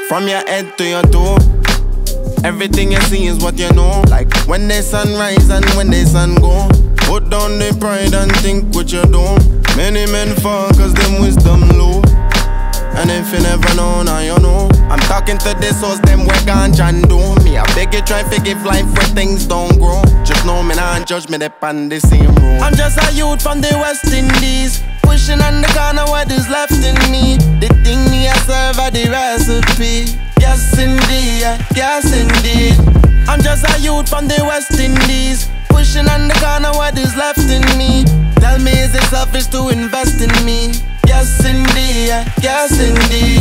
From your head to your toe, everything you see is what you know. Like when the sun rise and when the sun go, put down the pride and think what you do. Many men fall cause them wisdom low, and if you never know, now you know. I'm talking to the souls, them we ganja and do. Me, I beg you try to give life where things don't grow. Just know me not judge me, they pan the same road. I'm just a youth from the West Indies, pushing on the corner what is left in me. The thing me I serve are the recipe. Yes indeed, yes indeed. I'm just a youth from the West Indies, pushing on the corner what is left in me. Tell me is it selfish to invest in me? Yes indeed, yes indeed.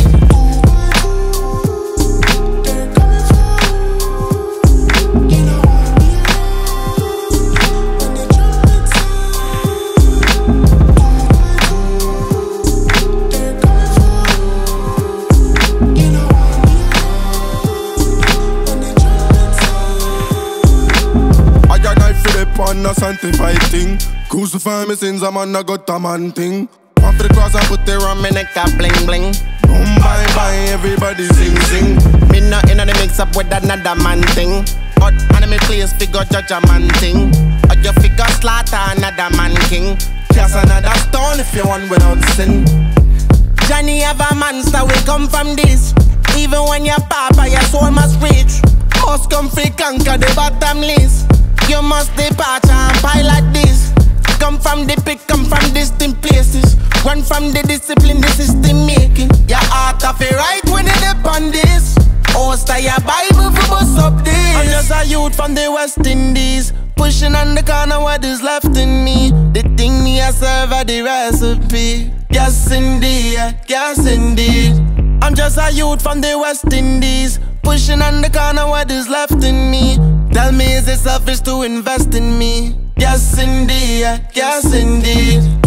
On a sanctified thing, crucify me sins, I'm on a got a man thing. Off the cross, I put the rum me neck a bling bling. Bye bye, everybody sing sing. Me not in the mix up with another man thing. But enemy place figure judge a man thing. Or you figure slaughter another man king. Cast another stone if you want without sin. Johnny have a monster, we come from this. Even when you're papa, your soul must reach. Must come free, conquer the bottomless. You must depart and pilot this. Come from the pit, come from distant places. Run from the discipline, the system making. Your heart of it right when you dip on this. Host of your Bible for bust up this. I'm just a youth from the West Indies, pushing on the corner what is left in me. The thing me I serve are the recipe. Yes indeed, yes indeed. I'm just a youth from the West Indies, pushing on the corner what is left in me. Tell me is it selfish to invest in me? Yes indeed, yes indeed.